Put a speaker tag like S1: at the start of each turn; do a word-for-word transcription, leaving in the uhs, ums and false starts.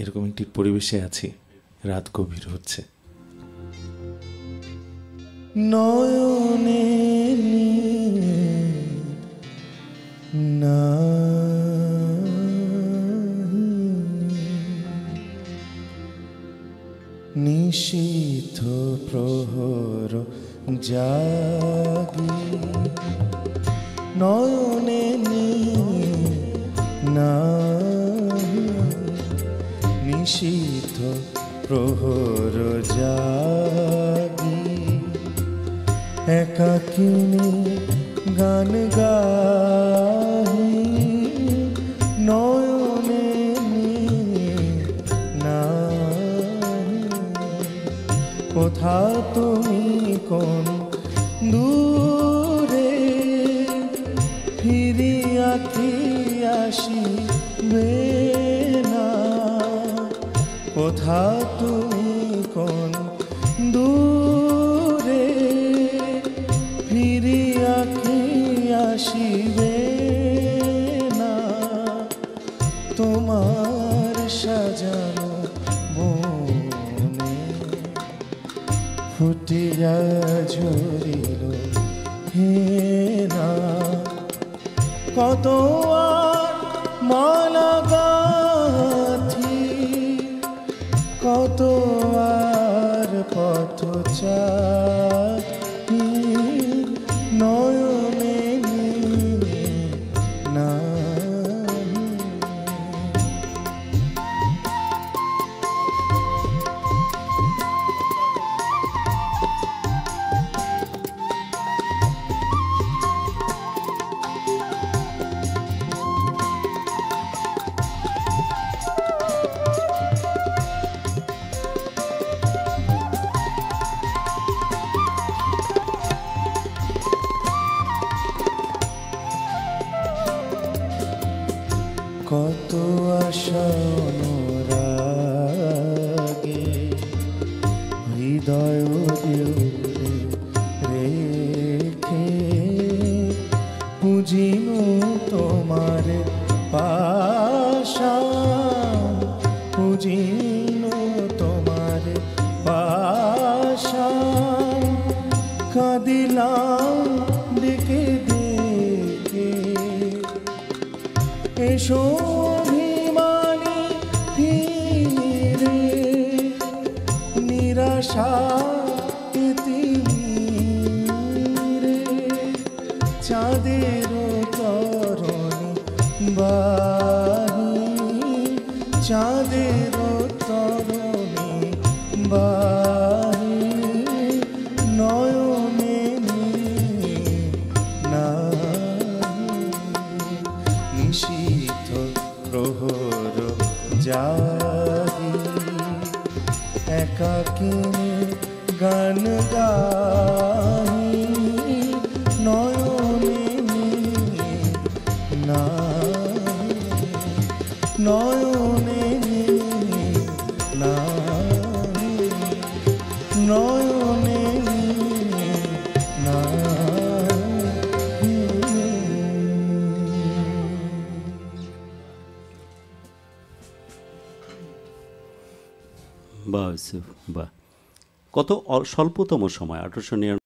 S1: এরকম একটি পরিবেশে আছি, রাত গভীর হচ্ছে। নয়নে না নিশীথ প্রহর জাগি, নয়নে না নিশীথ প্রহর জাগি, একাকিনী গান গাহি, নয়নে না কোথা তুমি কোন দূরে ফিরিয়া কি আসিবে না, কোথা তুমি কোন দূরে ফিরিয়া কি আসিবে না, তোমার সাজানো বনে ফুটিয়া ঝরিল হেনা, কত আর মালা গাথি, কত আর পথ চাহি, নয়নে না কত আশা অনুরাগে হৃদয় দেউলে রেখে, পুজিনু তোমার পাশা, পুজিনু তোমার পাশা, কাঁদিলাম ডেকে ডেকে, এসো অভিমানী ফিরে, নিরাশা তীরে, চাঁদের তরণী বাহি, চাঁদের তরণী বাহি, নয়নে না নিশীথ প্রহর জাগি, একাকিনী গান গাহি, নয়নে না নয়নে না নয়নে না।
S2: বাহ, বাহ, কত স্বল্পতম সময় আঠারোশো নিরানব্বই